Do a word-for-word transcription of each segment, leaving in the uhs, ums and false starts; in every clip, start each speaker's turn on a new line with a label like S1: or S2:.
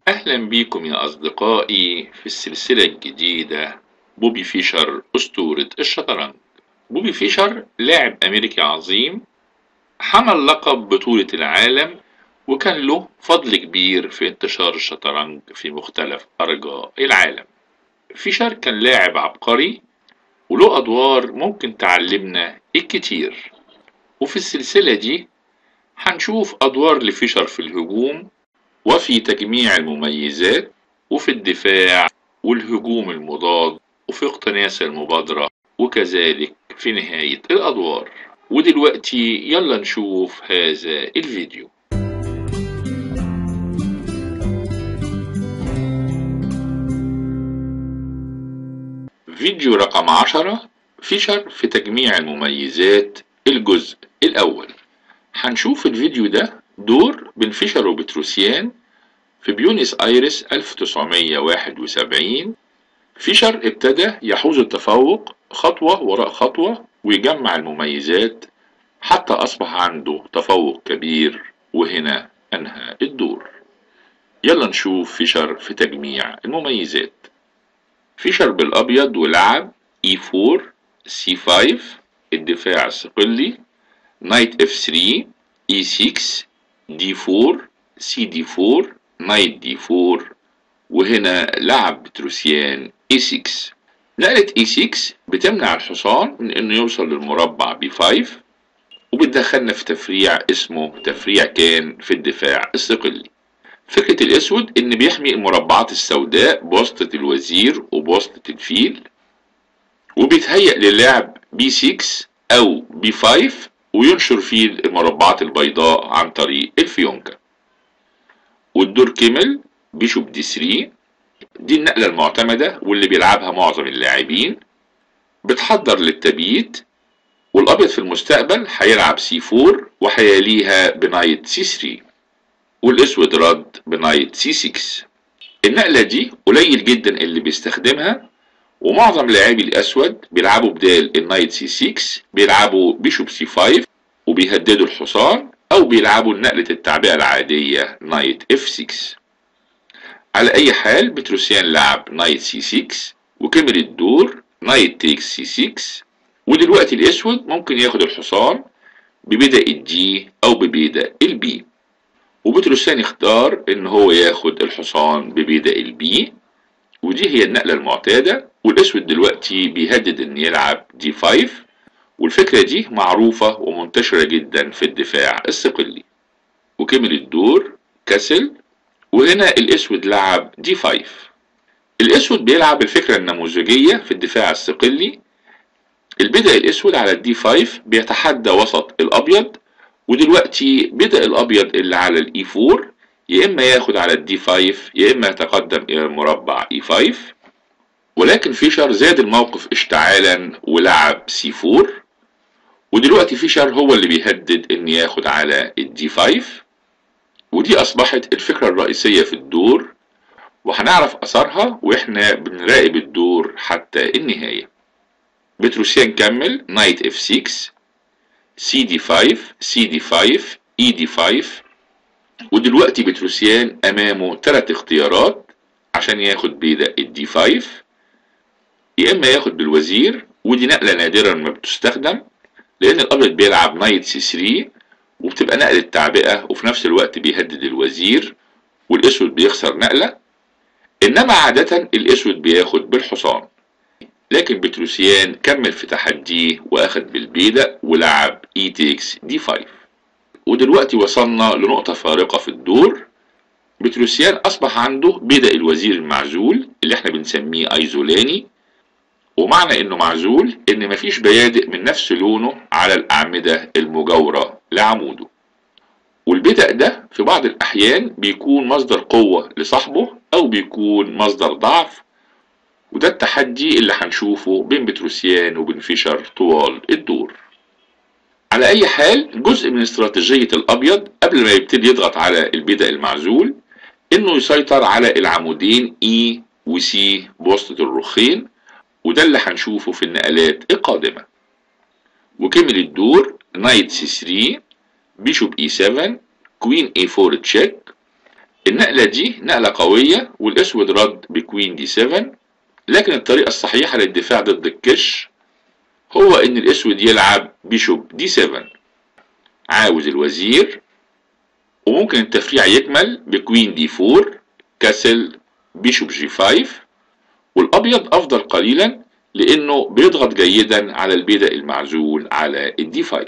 S1: أهلا بيكم يا أصدقائي في السلسلة الجديدة. بوبي فيشر أسطورة الشطرنج. بوبي فيشر لاعب أمريكي عظيم، حمل لقب بطولة العالم، وكان له فضل كبير في انتشار الشطرنج في مختلف أرجاء العالم. فيشر كان لاعب عبقري وله أدوار ممكن تعلمنا الكتير، وفي السلسلة دي هنشوف أدوار لفيشر في الهجوم وفي تجميع المميزات وفي الدفاع والهجوم المضاد وفي اقتناص المبادرة، وكذلك في نهاية الأدوار. ودلوقتي يلا نشوف هذا الفيديو. فيديو رقم عشرة، فيشر في تجميع المميزات، الجزء الأول. هنشوف الفيديو ده دور بين فيشر وبتروسيان في بيونس آيرس ألف وتسعمية وواحد وسبعين. فيشر ابتدى يحوز التفوق خطوة وراء خطوة ويجمع المميزات حتى أصبح عنده تفوق كبير، وهنا أنهى الدور. يلا نشوف فيشر في تجميع المميزات. فيشر بالأبيض ولعب إي فور، سي فايف الدفاع الصقلي، نايت إف ثري، إي سيكس، دي فور، سي دي فور، نايت دي فور، وهنا لعب بتروسيان إي سيكس. نقلة إي سيكس بتمنع الحصان من انه يوصل للمربع بي فايف، وبتدخلنا في تفريع اسمه تفريع كان في الدفاع الصقلي. فكرة الاسود ان بيحمي المربعات السوداء بواسطة الوزير وبواسطة الفيل، وبيتهيأ للعب بي سيكس او بي فايف وينشر فيه المربعات البيضاء عن طريق الفيونكة. والدور كمل بيشوب دي ثري، دي النقلة المعتمدة واللي بيلعبها معظم اللاعبين، بتحضر للتبييت. والابيض في المستقبل هيلعب سي فور وهيليها بنايت سي ثري، والاسود رد بنايت سي سيكس. النقلة دي قليل جدا اللي بيستخدمها، ومعظم لاعبي الاسود بيلعبوا بدال النايت سي سيكس بيلعبوا بيشوب سي فايف وبيهددوا الحصان، او بيلعبوا نقلة التعبئة العادية نايت اف سيكس. على اي حال بتروسيان لعب نايت سي سيكس وكمل الدور نايت تيكس سي سيكس. ودلوقتي الاسود ممكن ياخد الحصان ببدأ الدي او ببدأ البي، وبتروسيان اختار ان هو ياخد الحصان ببدأ البي، ودي هي النقلة المعتادة. والاسود دلوقتي بيهدد ان يلعب دي فايف، والفكرة دي معروفة ومنتشرة جدا في الدفاع الصقلي. وكمل الدور كسل، وهنا الاسود لعب دي فايف. الاسود بيلعب الفكرة النموذجية في الدفاع الصقلي. البدء الاسود على الدي فايف بيتحدى وسط الابيض، ودلوقتي بدأ الابيض اللي على الاي فور يا اما ياخد على الدي فايف يا اما يتقدم الى المربع اي فايف. ولكن فيشر زاد الموقف اشتعالا ولعب سي فور، ودلوقتي فيشر هو اللي بيهدد ان ياخد على الدي فايف، ودي اصبحت الفكرة الرئيسية في الدور، وهنعرف اثرها واحنا بنراقب الدور حتى النهاية. بتروسيان كمل نايت اف سيكس، سي دي فايف، سي دي فايف، اي دي فايف. ودلوقتي بتروسيان امامه ثلاث اختيارات عشان ياخد بيدا الدي فايف، يا اما ياخد بالوزير، ودي نقلة نادرا ما بتستخدم لان الابيض بيلعب نايت سي ثري وبتبقى نقلة تعبئة وفي نفس الوقت بيهدد الوزير، والاسود بيخسر نقلة. انما عادة الاسود بياخد بالحصان، لكن بتروسيان كمل في تحديه واخد بالبيدق ولعب اي تيكس دي فايف. ودلوقتي وصلنا لنقطة فارقة في الدور. بتروسيان اصبح عنده بيدق الوزير المعزول اللي احنا بنسميه ايزولاني، ومعنى انه معزول ان مفيش بيادق من نفس لونه على الاعمدة المجاورة لعموده. والبدء ده في بعض الاحيان بيكون مصدر قوة لصاحبه او بيكون مصدر ضعف، وده التحدي اللي هنشوفه بين بتروسيان وبين فيشر طوال الدور. على اي حال جزء من استراتيجية الابيض قبل ما يبتدي يضغط على البدء المعزول انه يسيطر على العمودين اي وسي بواسطة الرخين، وده اللي هنشوفه في النقلات القادمة. وكمل الدور نايت سي ثري، بيشوب اي سفن، كوين اي فور تشيك. النقلة دي نقلة قوية والاسود رد بكوين دي سبعة، لكن الطريقة الصحيحة للدفاع ضد الكش هو ان الاسود يلعب بيشوب دي سبعة، عاوز الوزير، وممكن التفريع يكمل بكوين دي أربعة، كاسل، بيشوب جي خمسة، والابيض افضل قليلا لانه بيضغط جيدا على البيدق المعزول على الدي خمسة.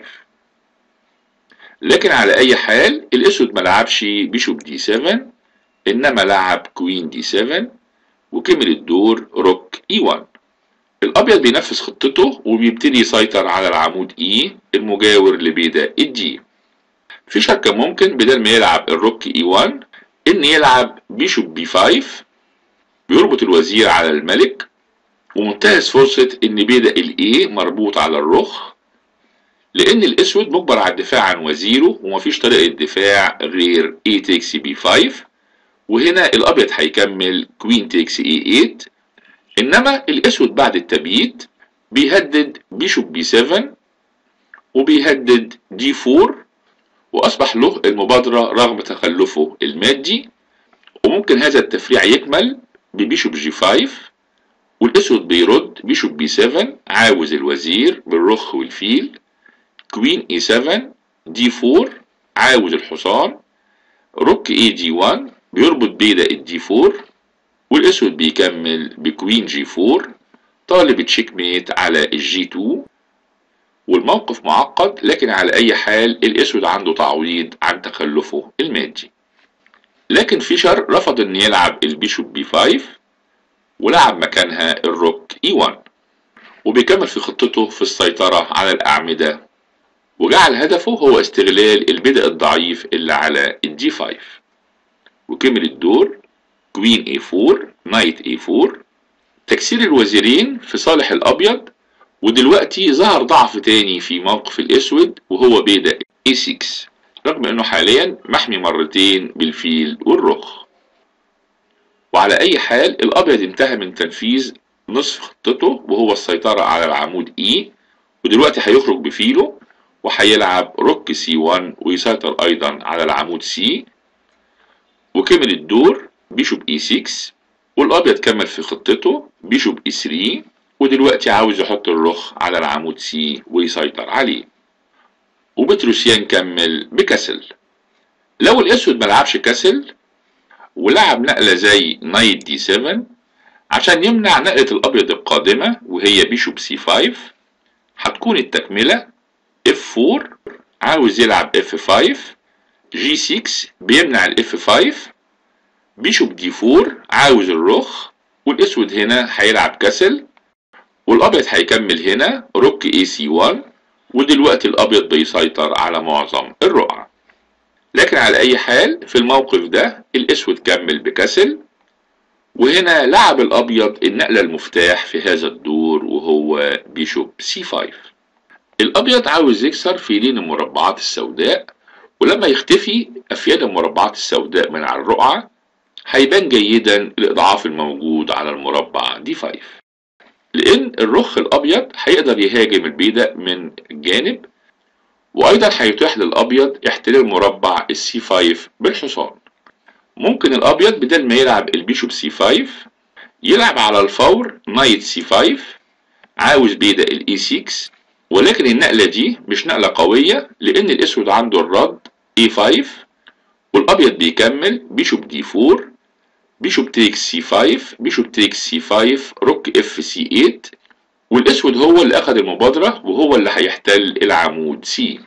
S1: لكن على اي حال الاسود ملعبش بيشوب دي سبعة، انما لعب كوين دي سبعة وكمل الدور روك اي واحد. الابيض بينفذ خطته وبيبتدي يسيطر على العمود اي المجاور لبيدق الدي. فيشر كان ممكن بدل ما يلعب الروك اي واحد ان يلعب بيشوب بي خمسة، بيربط الوزير على الملك ومنتهز فرصة ان بيدق الاي مربوط على الرخ، لان الاسود مجبر على الدفاع عن وزيره ومفيش طريقة دفاع غير اي تيكس بي خمسة، وهنا الابيض هيكمل كوين تيكس اي تمانية. انما الاسود بعد التبييت بيهدد بيشوب بي سبعة وبيهدد دي أربعة، واصبح له المبادرة رغم تخلفه المادي، وممكن هذا التفريع يكمل ببيشوب جي خمسة، والاسود بيرد بيشوب بي سبعة، عاوز الوزير بالرخ والفيل، كوين اي سبعة، دي أربعة، عاوز الحصان، روك اي دي واحد بيربط بيدق الدي أربعة، والاسود بيكمل بكوين جي أربعة طالب تشيك ميت على الجي اتنين. والموقف معقد، لكن على اي حال الاسود عنده تعويض عن تخلفه المادي. لكن فيشر رفض ان يلعب البيشوب بي خمسة ولعب مكانها الروك اي واحد، وبيكمل في خطته في السيطرة على الاعمدة، وجعل هدفه هو استغلال البدء الضعيف اللي على الدي خمسة، وكمل الدور كوين اي أربعة، نايت اي أربعة، تكسير الوزيرين في صالح الابيض. ودلوقتي ظهر ضعف تاني في موقف الاسود وهو بيدق اي ستة، رغم انه حاليا محمي مرتين بالفيل والرخ. وعلى اي حال الابيض انتهى من تنفيذ نصف خطته وهو السيطرة على العمود اي، ودلوقتي هيخرج بفيله وهيلعب روك سي واحد ويسيطر ايضا على العمود سي، وكمل الدور بيشوب اي ستة، والابيض كمل في خطته بيشوب اي تلاتة، ودلوقتي عاوز يحط الرخ على العمود سي ويسيطر عليه. وبتروسيان كمل بكسل. لو الاسود ملعبش كسل ولعب نقلة زي نايت دي سبعة عشان يمنع نقلة الابيض القادمة وهي بيشوب سي خمسة، هتكون التكملة اف أربعة، عاوز يلعب اف خمسة، جي ستة بيمنع الاف خمسة، بيشوب دي أربعة عاوز الرخ، والاسود هنا هيلعب كسل، والابيض هيكمل هنا روك اي سي واحد، ودلوقتي الابيض بيسيطر على معظم الرقعة. لكن على اي حال في الموقف ده الاسود كمل بكسل، وهنا لعب الابيض النقلة المفتاح في هذا الدور وهو بيشوب سي خمسة. الابيض عاوز يكسر فيلين المربعات السوداء، ولما يختفي افيال المربعات السوداء من على الرقعة هيبان جيدا الاضعاف الموجود على المربع دي خمسة، لان الرخ الابيض هيقدر يهاجم البيدق من الجانب، وايضا هيتيح للابيض احتلال مربع السي خمسة بالحصان. ممكن الابيض بدل ما يلعب البيشوب سي خمسة يلعب على الفور نايت سي خمسة، عاوز بيدق الاي ستة، ولكن النقلة دي مش نقلة قوية لان الاسود عنده الرد اي خمسة، والابيض بيكمل بيشوب دي أربعة، بيشوب تيك سي خمسة، بيشوب تيك سي خمسة، روك اف سي تمانية، والاسود هو اللي اخذ المبادرة وهو اللي هيحتل العمود سي.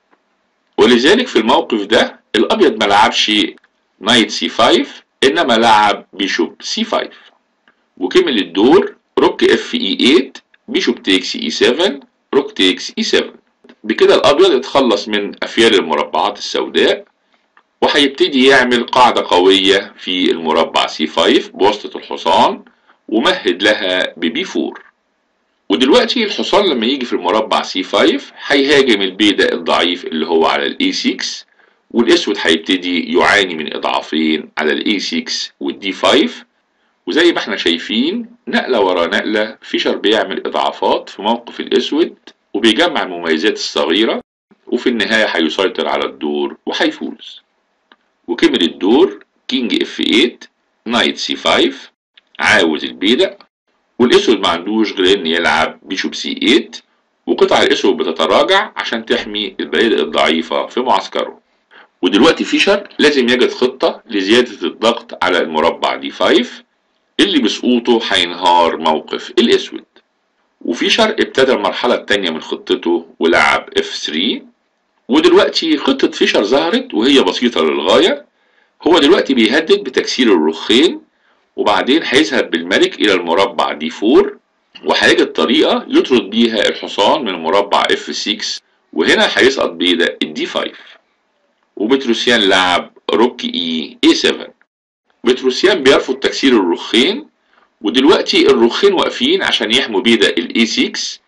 S1: ولذلك في الموقف ده الابيض ملعبش نايت سي خمسة انما لعب بيشوب سي خمسة، وكمل الدور روك اف اي تمانية، بيشوب تيكس اي سبعة، روك تيكس اي سبعة. بكده الابيض اتخلص من افيال المربعات السوداء، وهيبتدي يعمل قاعدة قوية في المربع سي خمسة بواسطة الحصان ومهد لها ببي أربعة. ودلوقتي الحصان لما يجي في المربع سي خمسة هيهاجم البيدق الضعيف اللي هو على الاي ستة، والاسود هيبتدي يعاني من اضعافين على الاي ستة والدي خمسة. وزي ما احنا شايفين نقلة ورا نقلة فيشر بيعمل اضعافات في موقف الاسود وبيجمع المميزات الصغيرة، وفي النهاية هيسيطر على الدور وهيفوز. وكمل الدور كينج اف تمانية، نايت سي خمسة، عاوز البيدق، والاسود ما عندوش غير ان يلعب بيشوب سي تمانية، وقطع الاسود بتتراجع عشان تحمي البيادق الضعيفة في معسكره. ودلوقتي فيشر لازم يجد خطة لزيادة الضغط على المربع دي خمسة اللي بسقوطه هينهار موقف الاسود. وفيشر ابتدى المرحلة التانية من خطته ولعب اف تلاتة. ودلوقتي خطة فيشر ظهرت وهي بسيطة للغاية. هو دلوقتي بيهدد بتكسير الرخين، وبعدين هيذهب بالملك الى المربع دي أربعة، وهيجد طريقة يطرد بيها الحصان من المربع اف ستة، وهنا هيسقط بيدق الدي خمسة. وبتروسيان لعب روك اي اي سبعة. بتروسيان بيرفض تكسير الرخين، ودلوقتي الرخين واقفين عشان يحموا بيدق الاي ستة،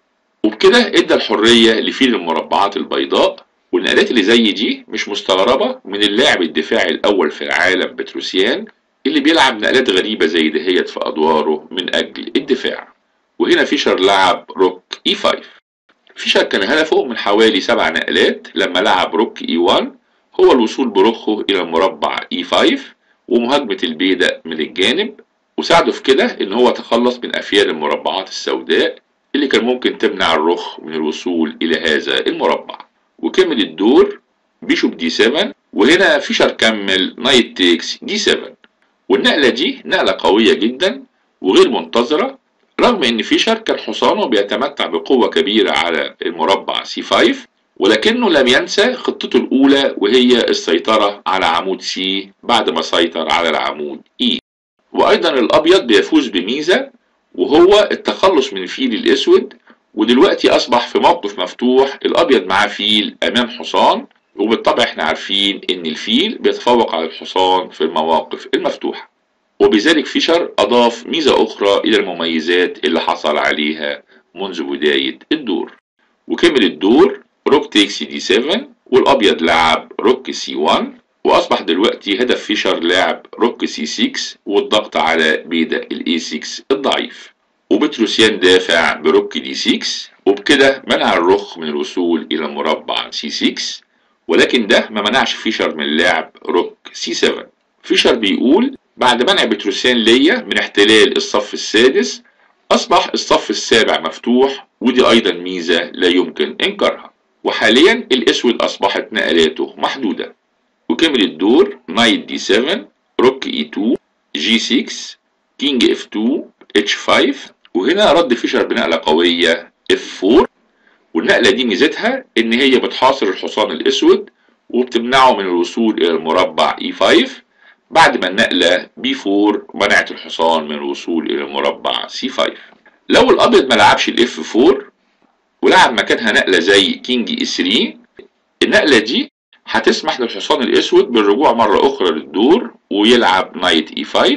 S1: وبكده ادى الحرية لفيل المربعات البيضاء. والنقلات اللي زي دي مش مستغربة من اللاعب الدفاعي الاول في العالم بتروسيان، اللي بيلعب نقلات غريبة زي دهيت في ادواره من اجل الدفاع. وهنا فيشر لعب روك اي خمسة. فيشر كان هدفه من حوالي سبع نقلات لما لعب روك اي واحد هو الوصول برخه الى المربع اي خمسة ومهاجمة البيدق من الجانب، وساعده في كده ان هو تخلص من افيال المربعات السوداء اللي كان ممكن تمنع الرخ من الوصول الى هذا المربع. وكمل الدور بيشوب دي سبعة، وهنا فيشر كمل نايت تيكس دي سبعة. والنقلة دي نقلة قوية جدا وغير منتظرة، رغم ان فيشر كان حصانه بيتمتع بقوة كبيرة على المربع سي خمسة، ولكنه لم ينسى خطته الاولى وهي السيطرة على عمود سي بعد ما سيطر على العمود اي. وايضا الابيض بيفوز بميزة وهو التخلص من الفيل الاسود، ودلوقتي اصبح في موقف مفتوح الابيض معاه فيل امام حصان، وبالطبع احنا عارفين ان الفيل بيتفوق على الحصان في المواقف المفتوحة. وبذلك فيشر اضاف ميزة اخرى الى المميزات اللي حصل عليها منذ بداية الدور. وكمل الدور روك تيكس دي سبعة، والابيض لعب روك سي واحد، واصبح دلوقتي هدف فيشر لعب روك سي ستة والضغط على بيدق الاي ستة الضعيف. وبتروسيان دافع بروك دي ستة، وبكده منع الرخ من الوصول الى مربع سي ستة، ولكن ده ما منعش فيشر من لعب روك سي سبعة. فيشر بيقول بعد منع بتروسيان ليا من احتلال الصف السادس اصبح الصف السابع مفتوح، ودي ايضا ميزة لا يمكن انكارها. وحاليا الاسود اصبحت نقلاته محدودة. وكمل الدور نايت دي سبعة، روك اي اتنين، جي ستة، كينج اف اتنين، اتش خمسة، وهنا رد فيشر بنقلة قوية اف أربعة. والنقلة دي ميزتها ان هي بتحاصر الحصان الاسود وبتمنعه من الوصول الى المربع اي خمسة، بعد ما النقلة بي أربعة منعت الحصان من الوصول الى المربع سي خمسة. لو الابيض ما لعبش الاف أربعة ولعب مكانها نقلة زي كينج اي تلاتة، النقلة دي هتسمح للحصان الاسود بالرجوع مرة اخرى للدور ويلعب نايت اي خمسة،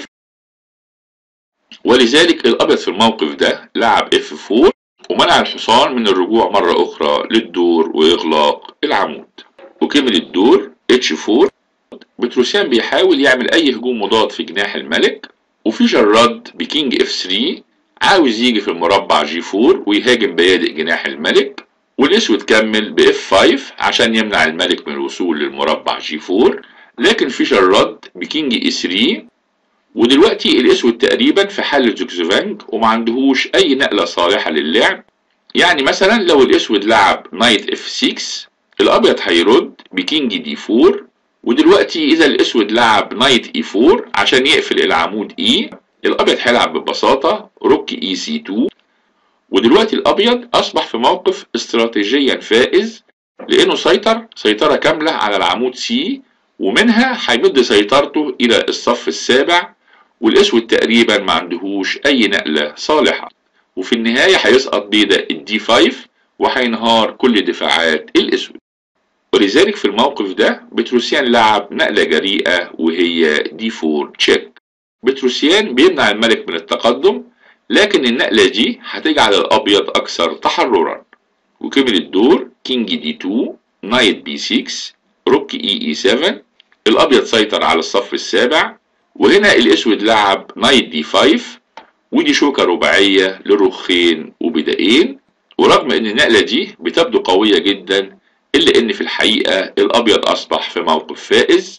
S1: ولذلك الابيض في الموقف ده لعب اف أربعة ومنع الحصان من الرجوع مرة اخرى للدور واغلاق العمود. وكمل الدور اتش أربعة. بتروسيان بيحاول يعمل اي هجوم مضاد في جناح الملك، وفيشر رد بكينج اف تلاتة عاوز يجي في المربع جي أربعة ويهاجم بيادق جناح الملك. والاسود كمل باف خمسة عشان يمنع الملك من الوصول للمربع جي أربعة، لكن فيشر رد بكينج اي تلاتة. ودلوقتي الاسود تقريبا في حالة زوكسفانج وما عندهوش اي نقلة صالحة للعب. يعني مثلا لو الاسود لعب نايت اف ستة الابيض هيرد بكينج دي أربعة. ودلوقتي اذا الاسود لعب نايت اي أربعة عشان يقفل العمود اي، الابيض هيلعب ببساطة روك اي سي اتنين. ودلوقتي الابيض اصبح في موقف استراتيجيا فائز، لانه سيطر سيطرة كاملة على العمود سي، ومنها هيمد سيطرته الى الصف السابع، والاسود تقريبا ما عندهوش اي نقلة صالحة. وفي النهاية هيسقط بيدق الدي خمسة وهينهار كل دفاعات الاسود. ولذلك في الموقف ده بتروسيان لعب نقلة جريئة وهي دي أربعة تشيك. بتروسيان بيمنع الملك من التقدم، لكن النقلة دي هتجعل الابيض اكثر تحررا. وكمل الدور كينج دي اتنين، نايت بي ستة، روك اي اي سبعة. الابيض سيطر على الصف السابع، وهنا الاسود لعب نايت دي خمسة، ودي شوكة رباعية لرخين وبدائين. ورغم ان النقلة دي بتبدو قوية جدا، الا ان في الحقيقة الابيض اصبح في موقف فائز،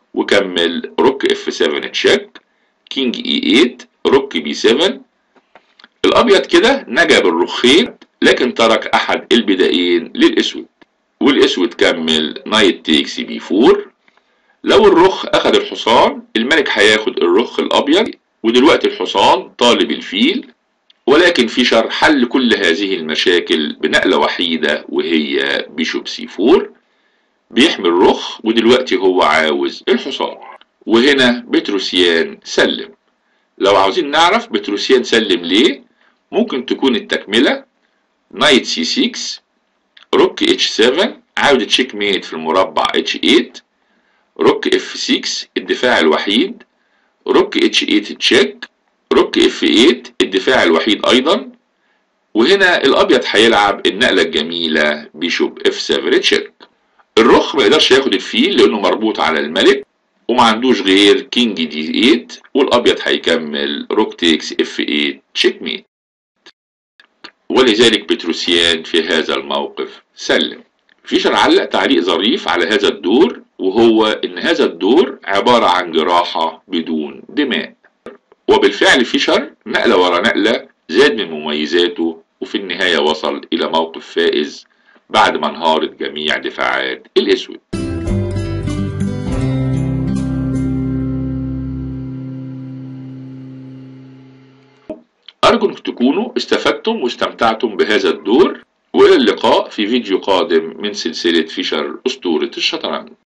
S1: وكمل روك اف سبعة تشيك، كينج اي تمانية، روك بي سبعة. الابيض كده نجا بالرخين لكن ترك احد البدائين للاسود، والاسود كمل نايت تيكس بي أربعة. لو الرخ اخد الحصان الملك هياخد الرخ الابيض، ودلوقتي الحصان طالب الفيل، ولكن فيشر حل كل هذه المشاكل بنقلة وحيدة وهي بيشوب سي أربعة. بيحمل رخ ودلوقتي هو عاوز الحصان، وهنا بتروسيان سلم. لو عاوزين نعرف بتروسيان سلم ليه، ممكن تكون التكملة نايت سي ستة، روك اتش سبعة عاود تشيك ميت في المربع اتش تمانية، روك اف ستة الدفاع الوحيد، روك اتش تمانية تشيك، روك اف تمانية الدفاع الوحيد ايضا. وهنا الابيض هيلعب النقلة الجميلة بيشوب اف سبعة تشيك. الرخ ما يقدرش ياخد الفيل لانه مربوط على الملك وما عندوش غير كينج دي تمانية، والابيض هيكمل روك تيكس اف تمانية تشيك ميت. ولذلك بتروسيان في هذا الموقف سلم. فيشر علق تعليق ظريف على هذا الدور، وهو ان هذا الدور عبارة عن جراحة بدون دماء. وبالفعل فيشر نقلة ورا نقلة زاد من مميزاته، وفي النهاية وصل الى موقف فائز بعد ما انهارت جميع دفاعات الاسود. أرجو أن تكونوا استفدتم واستمتعتم بهذا الدور، وإلى اللقاء في فيديو قادم من سلسلة فيشر أسطورة الشطرنج.